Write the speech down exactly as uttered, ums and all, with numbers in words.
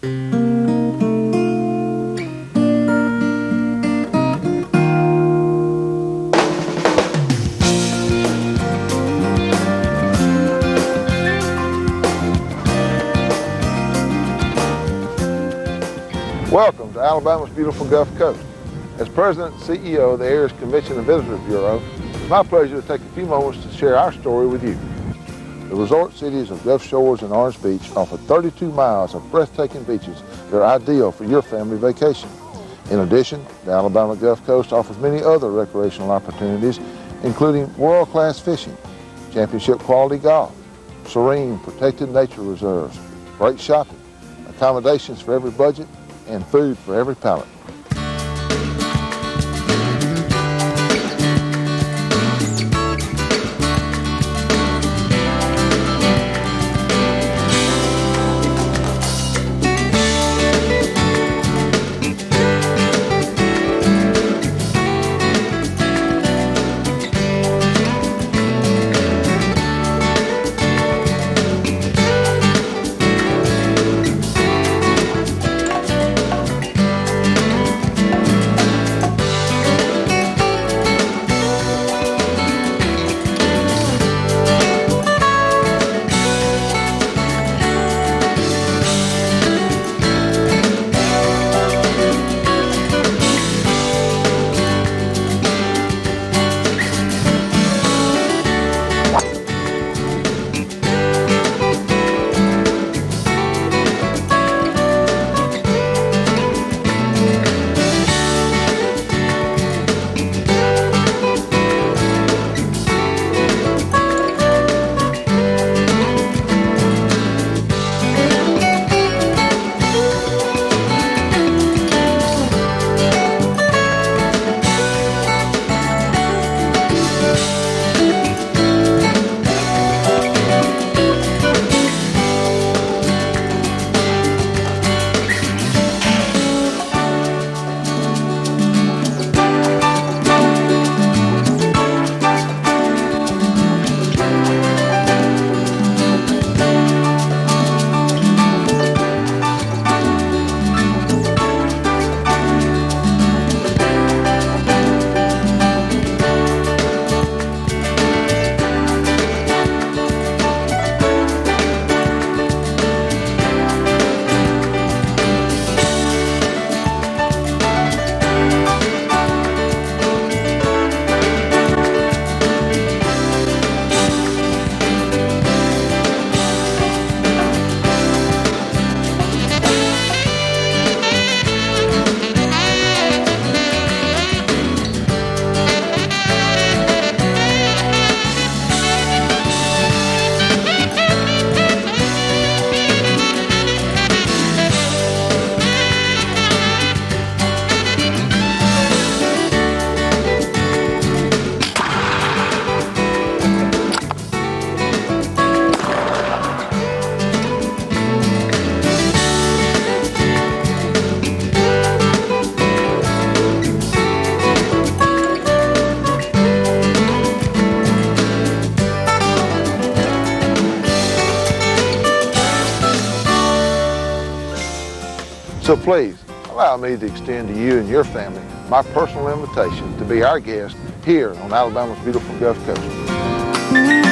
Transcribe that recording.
Welcome to Alabama's beautiful Gulf Coast. As President and C E O of the Area's Convention and Visitors Bureau, it's my pleasure to take a few moments to share our story with you. The resort cities of Gulf Shores and Orange Beach offer thirty-two miles of breathtaking beaches that are ideal for your family vacation. In addition, the Alabama Gulf Coast offers many other recreational opportunities, including world-class fishing, championship quality golf, serene protected nature reserves, great shopping, accommodations for every budget, and food for every palate. So please, allow me to extend to you and your family my personal invitation to be our guest here on Alabama's beautiful Gulf Coast.